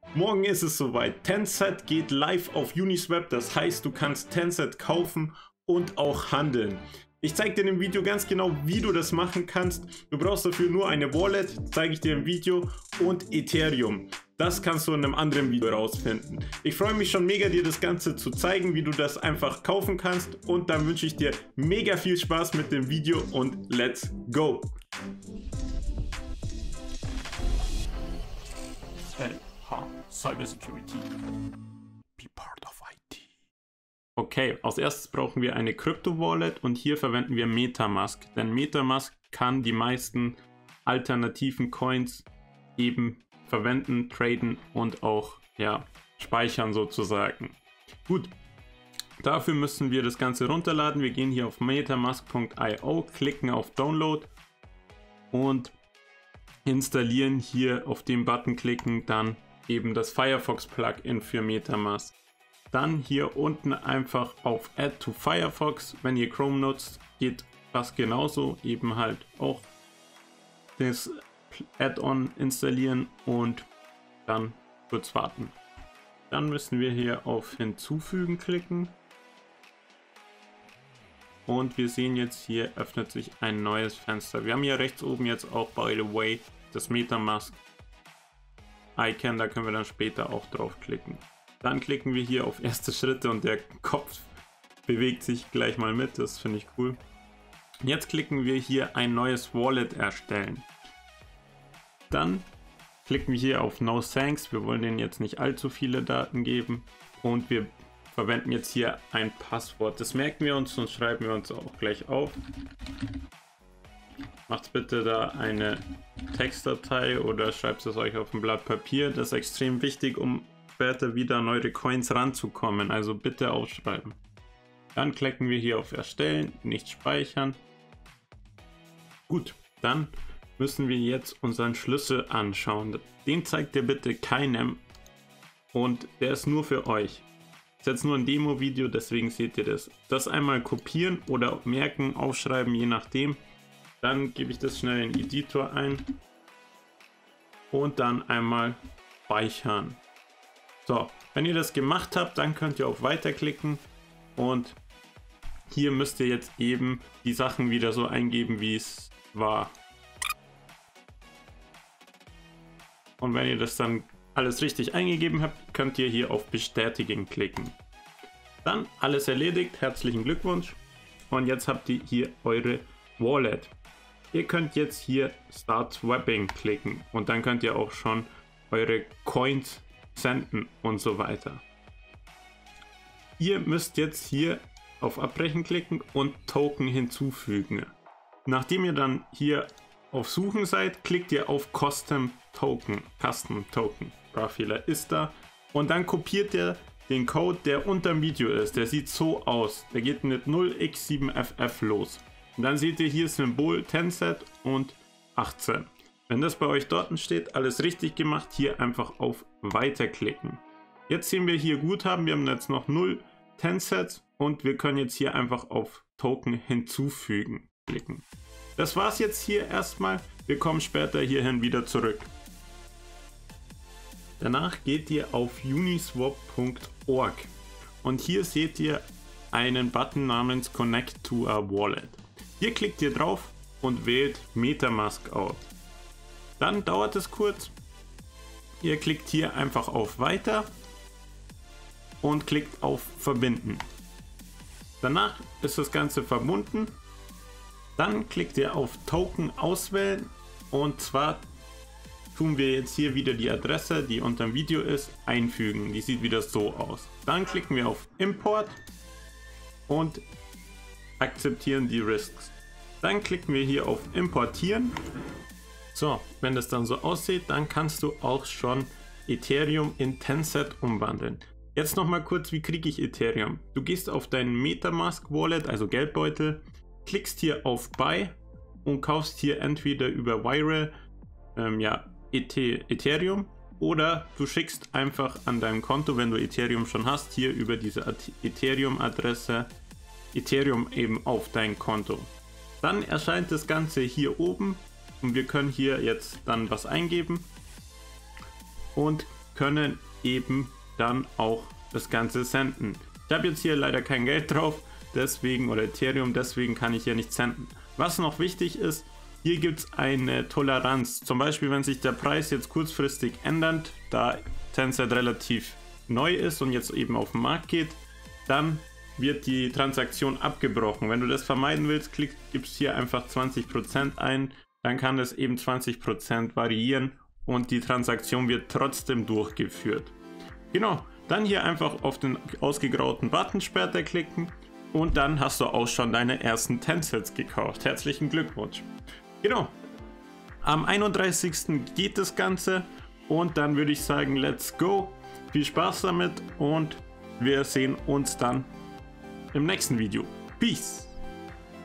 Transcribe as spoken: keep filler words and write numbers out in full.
Morgen ist es soweit. Tencent geht live auf Uniswap, das heißt, du kannst Tencent kaufen und auch handeln. Ich zeige dir im Video ganz genau, wie du das machen kannst. Du brauchst dafür nur eine Wallet, zeige ich dir im Video, und Ethereum. Das kannst du in einem anderen Video rausfinden. Ich freue mich schon mega, dir das Ganze zu zeigen, wie du das einfach kaufen kannst. Und dann wünsche ich dir mega viel Spaß mit dem Video und let's go! L H Cybersecurity. Be part of I T. Okay, als erstes brauchen wir eine Krypto-Wallet und hier verwenden wir Metamask, denn Metamask kann die meisten alternativen Coins eben verwenden, traden und auch ja, speichern sozusagen. Gut, dafür müssen wir das Ganze runterladen. Wir gehen hier auf metamask punkt i o, klicken auf Download und installieren. Hier auf den Button klicken, dann eben das Firefox Plugin für Metamask. Dann hier unten einfach auf Add to Firefox. Wenn ihr Chrome nutzt, geht das genauso. Eben halt auch das Add-on installieren und dann kurz warten. Dann müssen wir hier auf Hinzufügen klicken. Und wir sehen jetzt, hier öffnet sich ein neues Fenster. Wir haben hier rechts oben jetzt auch, by the way, das Metamask Icon. Da können wir dann später auch drauf klicken. Dann klicken wir hier auf erste Schritte und der Kopf bewegt sich gleich mal mit. Das finde ich cool. Jetzt klicken wir hier ein neues Wallet erstellen. Dann klicken wir hier auf No Thanks. Wir wollen denen jetzt nicht allzu viele Daten geben. Und wir verwenden jetzt hier ein Passwort. Das merken wir uns und schreiben wir uns auch gleich auf. Macht bitte da eine Textdatei oder schreibt es euch auf ein Blatt Papier. Das ist extrem wichtig, um später wieder an eure Coins ranzukommen. Also bitte aufschreiben. Dann klicken wir hier auf Erstellen, nicht speichern. Gut, dann müssen wir jetzt unseren Schlüssel anschauen. Den zeigt ihr bitte keinem und der ist nur für euch. Das ist jetzt nur ein Demo-Video, deswegen seht ihr das. Das einmal kopieren oder merken, aufschreiben, je nachdem. Dann gebe ich das schnell in den Editor ein und dann einmal speichern. So, wenn ihr das gemacht habt, dann könnt ihr auf Weiter klicken und hier müsst ihr jetzt eben die Sachen wieder so eingeben, wie es war. Und wenn ihr das dann alles richtig eingegeben habt, könnt ihr hier auf Bestätigen klicken. Dann alles erledigt, herzlichen Glückwunsch. Und jetzt habt ihr hier eure Wallet. Ihr könnt jetzt hier Start Swapping klicken und dann könnt ihr auch schon eure Coins senden und so weiter. Ihr müsst jetzt hier auf Abbrechen klicken und Token hinzufügen. Nachdem ihr dann hier auf Suchen seid, klickt ihr auf Custom Token. Custom Token. Fehler ist da. Und dann kopiert ihr den Code, der unter dem Video ist. Der sieht so aus. Der geht mit null x sieben f f los. Und dann seht ihr hier Symbol Tencent und achtzehn. Wenn das bei euch dort steht, alles richtig gemacht, hier einfach auf Weiter klicken. Jetzt sehen wir hier Guthaben, wir haben jetzt noch null Tencent und wir können jetzt hier einfach auf Token hinzufügen klicken. Das war's jetzt hier erstmal, wir kommen später hierhin wieder zurück. Danach geht ihr auf uniswap punkt org und hier seht ihr einen Button namens Connect to a Wallet. Hier klickt ihr drauf und wählt Metamask aus. Dann dauert es kurz. Ihr klickt hier einfach auf Weiter und klickt auf Verbinden. Danach ist das Ganze verbunden. Dann klickt ihr auf Token auswählen und zwar tun wir jetzt hier wieder die Adresse, die unter dem Video ist, einfügen. Die sieht wieder so aus. Dann klicken wir auf Import und akzeptieren die Risks. Dann klicken wir hier auf Importieren. So, wenn das dann so aussieht, dann kannst du auch schon Ethereum in Tencent umwandeln. Jetzt noch mal kurz, wie kriege ich Ethereum? Du gehst auf deinen Metamask Wallet, also Geldbeutel, klickst hier auf Buy und kaufst hier entweder über Wire ähm, ja, Ethereum oder du schickst einfach an deinem Konto, wenn du Ethereum schon hast, hier über diese Ethereum-Adresse Ethereum eben auf dein Konto. Dann erscheint das Ganze hier oben und wir können hier jetzt dann was eingeben und können eben dann auch das Ganze senden. Ich habe jetzt hier leider kein Geld drauf, deswegen, oder Ethereum, deswegen kann ich hier nicht senden. Was noch wichtig ist, hier gibt es eine Toleranz. Zum Beispiel, wenn sich der Preis jetzt kurzfristig ändert, da Tencent relativ neu ist und jetzt eben auf den Markt geht, dann wird die Transaktion abgebrochen. Wenn du das vermeiden willst, klick, gibst hier einfach zwanzig Prozent ein, dann kann das eben zwanzig Prozent variieren und die Transaktion wird trotzdem durchgeführt. Genau, dann hier einfach auf den ausgegrauten Button später klicken und dann hast du auch schon deine ersten Tencents gekauft. Herzlichen Glückwunsch. Genau, am einunddreißigsten geht das Ganze und dann würde ich sagen, let's go. Viel Spaß damit und wir sehen uns dann im nächsten Video. Peace!